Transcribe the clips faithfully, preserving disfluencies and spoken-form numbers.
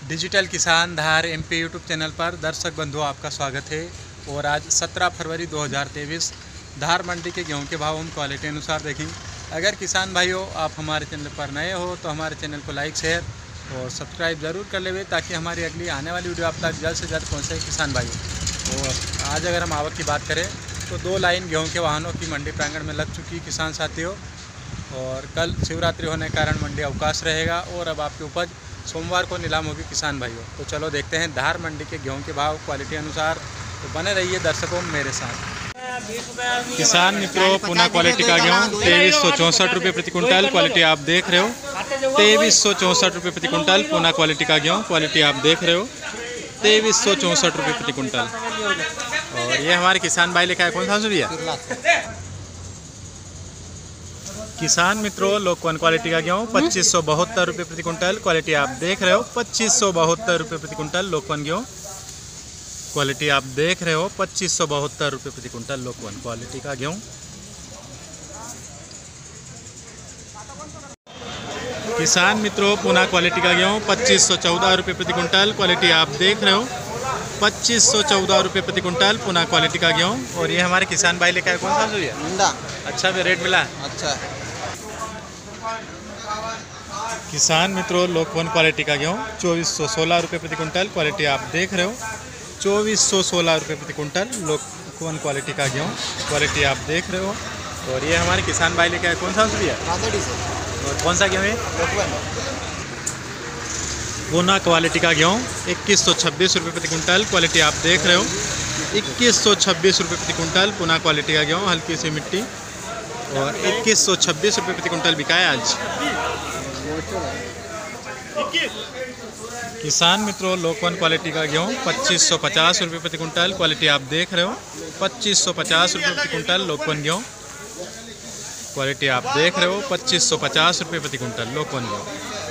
Digital किसान धार MP YouTube channel पर दर्शक बंधुओं आपका स्वागत है। और आज सत्रह फरवरी दो हज़ार तेईस धार मंडी के गेहूं के भाव हम क्वालिटी अनुसार देखें। अगर किसान भाइयों आप हमारे चैनल पर नए हो तो हमारे चैनल को लाइक शेयर और सब्सक्राइब ज़रूर कर लेवे ताकि हमारी अगली आने वाली वीडियो आप तक जल्द से जल्द पहुँचे किसान भाइयों। और आज अगर हम आवक की बात करें तो दो लाइन गेहूँ के वाहनों की मंडी प्रांगण में लग चुकी किसान साथियों। और कल शिवरात्रि होने के कारण मंडी अवकाश रहेगा और अब आपकी उपज सोमवार को नीलाम होगी किसान भाइयों। तो चलो देखते हैं धार मंडी के गेहूं के भाव क्वालिटी अनुसार। तो बने रहिए दर्शकों मेरे साथ। किसान मित्रों पुना क्वालिटी का गेहूं तेईस सौ चौंसठ रुपये प्रति कुंटल क्वालिटी आप देख रहे हो। तेईस सौ चौंसठ रुपये प्रति कुंटल पुना क्वालिटी का गेहूं क्वालिटी आप देख रहे हो। तेईस सौ चौंसठ रुपये प्रति कुंटल। और ये हमारे किसान भाई लिखा है कौन सा भैया? किसान मित्रों लोकवन क्वालिटी का गेहूँ पच्चीस सौ बहत्तर रुपये प्रति कुंटल क्वालिटी आप देख रहे हो। पच्चीस सौ बहत्तर रुपये प्रति कुंटल लोकवन गेहूँ क्वालिटी आप देख रहे हो। पच्चीस सौ बहत्तर रुपये प्रति कुंटल लोकवन क्वालिटी का गेहूँ। किसान मित्रों पुना क्वालिटी का गेहूँ पच्चीस सौ चौदह रुपये प्रति कुंटल क्वालिटी आप देख रहे हो। पच्चीस सौ चौदह रुपये प्रति कुंटल पुना क्वालिटी का गेहूँ। और ये हमारे किसान भाई लेकर कौन सा भैया? अच्छा भी रेट मिला। अच्छा किसान मित्रों लोकवन क्वालिटी का गेहूँ चौबीस सौ सोलह रुपये प्रति कुंटल क्वालिटी आप देख रहे हो। चौबीस सौ सोलह रुपये प्रति कुंटल लोकवन क्वालिटी का गेहूँ क्वालिटी आप देख रहे हो। और ये हमारे किसान भाई लेके आए कौन सा भैया? और कौन सा गेहूँ है? पूना क्वालिटी का गेहूँ इक्कीस सौ छब्बीस रुपये प्रति कुंटल क्वालिटी आप देख रहे हो। इक्कीस सौ छब्बीस रुपये प्रति कुंटल पुना क्वालिटी का गेहूँ हल्की सी मिट्टी। और इक्कीस सौ छब्बीस रुपये प्रति कुंटल बिका है आज। किसान मित्रों लोकवन क्वालिटी का गेहूँ पच्चीस सौ पचास रुपये प्रति कुंटल क्वालिटी आप देख रहे हो। पच्चीस सौ पचास रुपये प्रति कुंटल लोकवन गेहूँ क्वालिटी आप देख रहे हो। पच्चीस सौ पचास रुपये प्रति कुंटल लोकवन गेहूँ।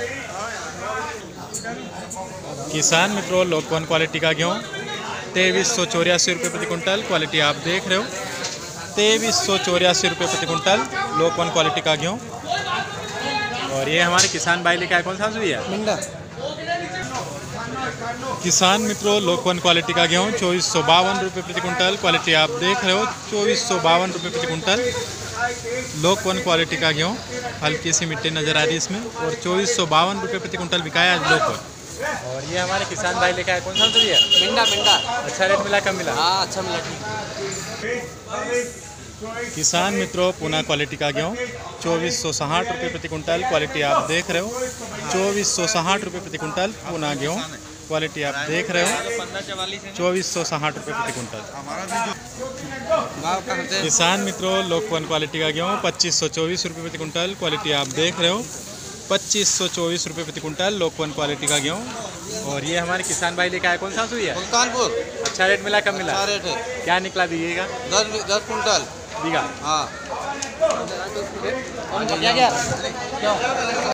किसान मित्रों लोकवन क्वालिटी का गेहूँ तेईस सौ चौरासी रुपये प्रति कुंटल क्वालिटी आप देख रहे हो। तेईस सौ चौरासी रुपये प्रति कुंटल लोकवन क्वालिटी का गेहूँ। और ये हमारे किसान भाई लेके आए कौन सा भैया? किसान मित्रों लोकवन क्वालिटी का गेहूँ चौबीस सौ बावन रुपये प्रति कुंटल क्वालिटी आप देख रहे हो। चौबीस सौ बावन रुपये प्रति कुंटल लोकवन क्वालिटी का गेहूँ हल्की सी मिट्टी नजर आ रही है इसमें। और चौबीस सौ बावन रुपये प्रति कुंटल बिकाया आज लोकवन। और ये हमारे किसान भाई लेके आए कौन सा भैया? मिंडा मिंडा। अच्छा रेट मिला कम मिला? हाँ अच्छा मिला ठीक। किसान मित्रों पुना क्वालिटी का गेहूँ चौबीस सौ साठ रुपये प्रति कुंटल क्वालिटी आप देख रहे हो। चौबीस सौ साठ रुपये प्रति कुंटल पुना गेहूँ क्वालिटी आप देख रहे हो। चौबीस सौ साठ रुपये प्रति कुंटल। किसान मित्रों लोकवन क्वालिटी का गेहूँ पच्चीस सौ चौबीस रुपये प्रति कुंटल क्वालिटी आप देख रहे हो। पच्चीस सौ चौबीस रुपये प्रति कुंटल लोकवन क्वालिटी का गेहूँ। और ये हमारे किसान भाई लेके आए कौन सा सुई है? सुल्तानपुर। अच्छा रेट मिला कम मिला? अच्छा रेट है। क्या निकला बीघेगा? दस दस कुंटल बीघा। हाँ क्या क्या